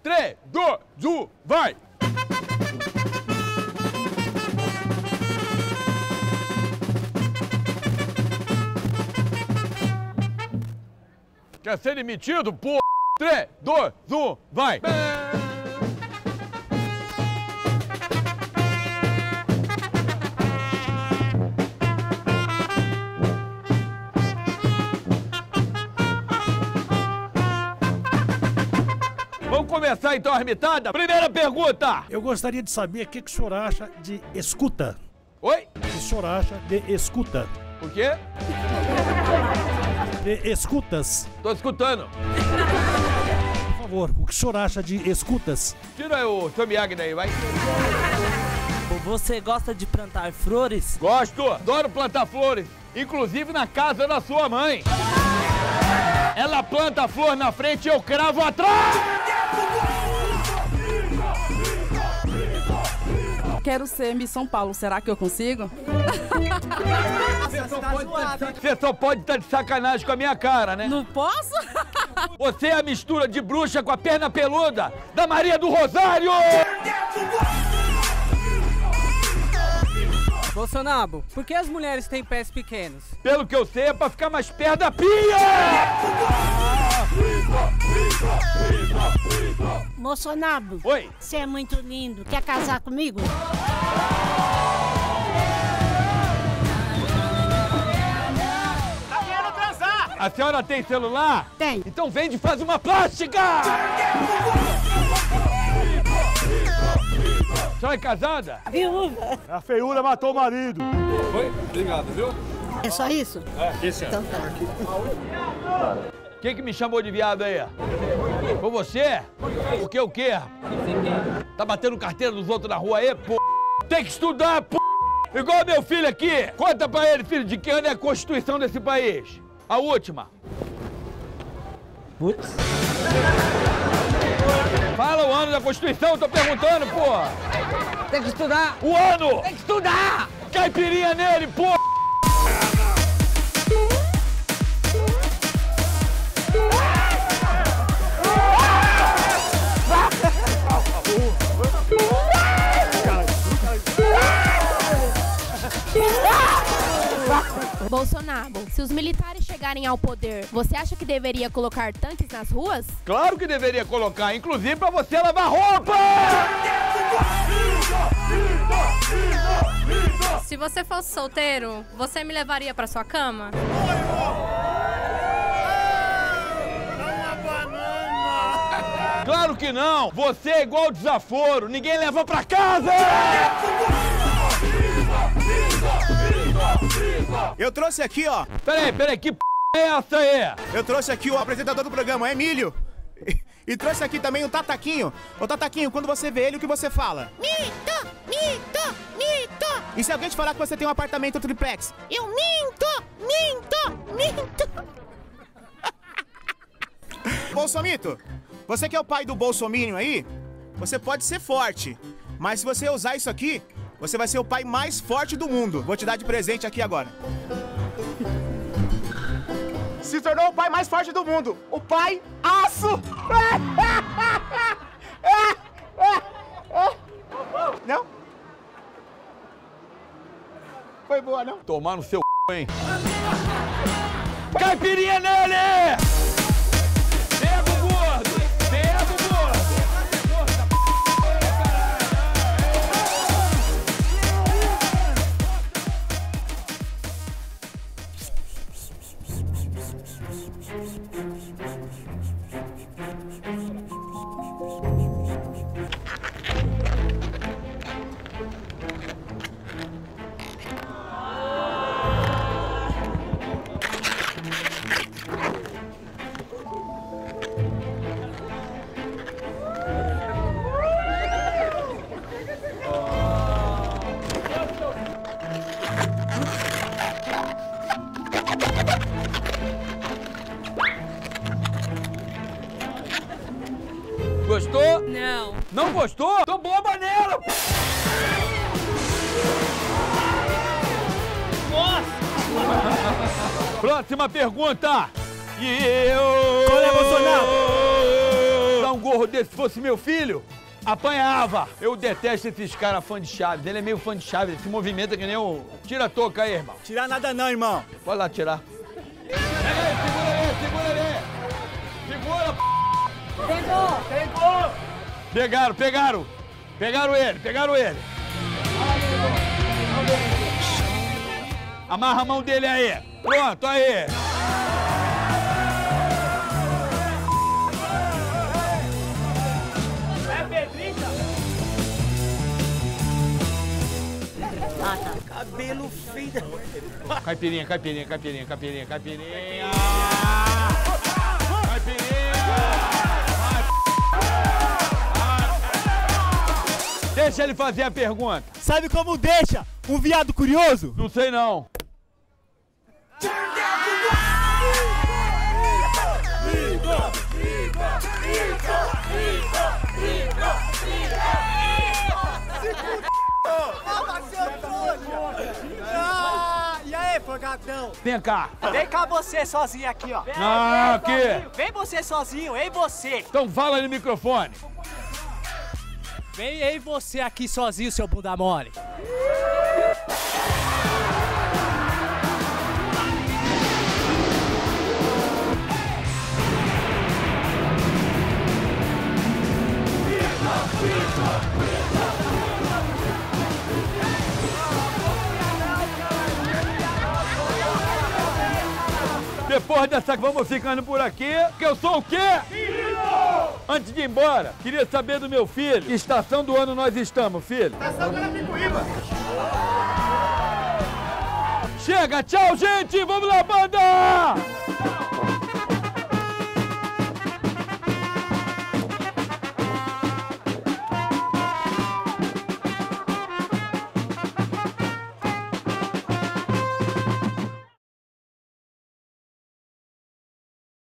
3, 2, 1, vai! Quer ser demitido, pô? 3, 2, 1, vai! Vamos começar então a armitada? Primeira pergunta! Eu gostaria de saber o que o senhor acha de escuta. Oi? O que o senhor acha de escuta? O quê? De escutas. Tô escutando. Por favor, o que o senhor acha de escutas? Tira o seu Miyagi daí, vai. Você gosta de plantar flores? Gosto, adoro plantar flores, inclusive na casa da sua mãe. Ela planta a flor na frente e eu cravo atrás. Quero ser Miss São Paulo, será que eu consigo? Você só pode estar de sacanagem com a minha cara, né? Não posso? Você é a mistura de bruxa com a perna peluda da Maria do Rosário! Bolsonaro, por que as mulheres têm pés pequenos? Pelo que eu sei, é pra ficar mais perto da pia! Bolsonaro, Oi! você é muito lindo. Quer casar comigo? Tá querendo transar? A senhora tem celular? Tem. Então vende e faz uma plástica! A senhora é casada? Viúva. A feiura matou o marido. Oi? Obrigado, viu? É só isso? Então tá. Quem que me chamou de viado aí? Foi você? Porque o quê? Tá batendo carteira dos outros na rua aí, pô? Tem que estudar, pô! Igual meu filho aqui! Conta pra ele, filho, de que ano é a Constituição desse país? A última. Putz. Fala o ano da Constituição, eu tô perguntando, pô! Tem que estudar! O ano! Tem que estudar! Caipirinha nele, pô! Bolsonaro, se os militares chegarem ao poder, você acha que deveria colocar tanques nas ruas? Claro que deveria colocar, inclusive pra você lavar roupa! Se você fosse solteiro, você me levaria pra sua cama? Claro que não! Você é igual desaforo, ninguém leva pra casa! Eu trouxe aqui, ó. Peraí, que p é essa aí? Eu trouxe aqui o apresentador do programa, Emílio. E trouxe aqui também o Tataquinho. Ô, Tataquinho, quando você vê ele, o que você fala? Mito, mito, mito. E se alguém te falar que você tem um apartamento triplex? Eu minto, minto, minto. Bolsomito, você que é o pai do Bolsominion aí, você pode ser forte. Mas se você usar isso aqui, você vai ser o pai mais forte do mundo. Vou te dar de presente aqui agora. Se tornou o pai mais forte do mundo. O pai aço. Não? Foi boa, não? Tomar no seu hein? Caipirinha nele! Pega o gordo! Pega o gordo! Gostou? Não. Não gostou? Tô bomba nela! Próxima pergunta! E eu... Qual é, Bolsonaro? usar um gorro desse se fosse meu filho, apanhava. Eu detesto esses caras fã de Chaves. Ele é meio fã de Chaves, ele se movimenta que nem o... Tira a touca aí, irmão. Tirar nada não, irmão. Pode lá tirar. Pega aí, segura aí. Segura, p... Pegou! Pegaram ele. Amarra a mão dele aí. Pronto, aí. Cabelo feio. Caipirinha. Deixa ele fazer a pergunta. Sabe como deixa um viado curioso? Não sei não. E aí, folgadão? Vem cá. Vem cá você sozinho aqui, ó. Não, aqui. Vem você sozinho, ei você. Então fala no microfone. Vem aí você aqui sozinho, seu bunda mole. Depois dessa, vamos ficando por aqui, que eu sou o quê? Filho! Antes de ir embora, queria saber do meu filho. Que estação do ano nós estamos, filho? Estação Guarapicuíba. Chega, tchau, gente! Vamos lá, banda!